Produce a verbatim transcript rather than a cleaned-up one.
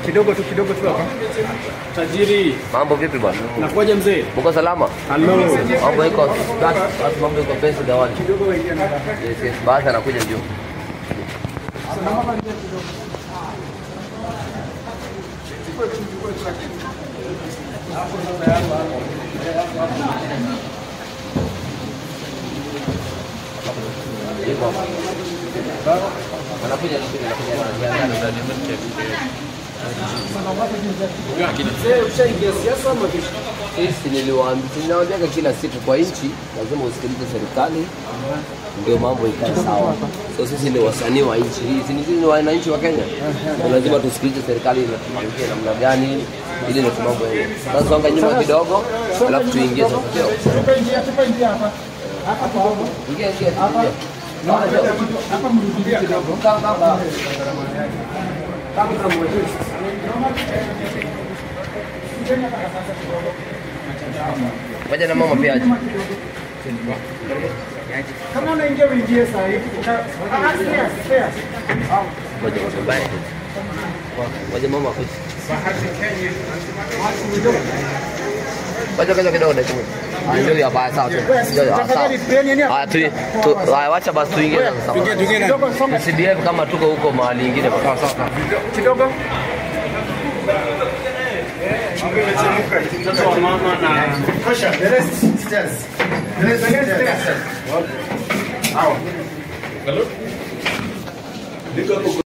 Kidogo tu kidogo tu hapa. Tajiri. Mambo vipi bwana? Nakuaje mzee? Uko salama? Hello. Mambo iko basi, mambo iko pesa dawani. Kidogo waingia na hapa. Yes, yes. Basi anakuja juu. Salama bali kidogo. Hapo ndio hapa. Anakuja anakuja anakuja. Sisi niliwaambia ninawaambia kila siku kwa nchi lazima usikilize serikali ndio mambo ikae sawa. So sisi ni wasanii wa nchi hii, sisi ni wananchi wa Kenya. Lazima tusikilize serikali inatupangia namna gani ili ndio mambo yao. Sasa songa nyuma kidogo alafu tuingie sasa. Tupaingia tupaingia hapa. Hapa kwa ingia ingia hapa. Hapa mrudia kidogo. Kama kama kama kama Waje na mama pia aje. Kama unaingia uingie sasa hivi. Waje mbaya. Waje mama kuja. Bahati Kenya. Waje kaja kidogo dakika moja. Ndio ya baya sawa tu. Ah tu tu wacha basi tuingie sasa. Tuingie tuingie. Usibie kama tuko huko mahali nyingine sawa sawa. Kidogo. Mtoto wa mama na pressure. The rest stairs. The rest stairs. Wow. Hello.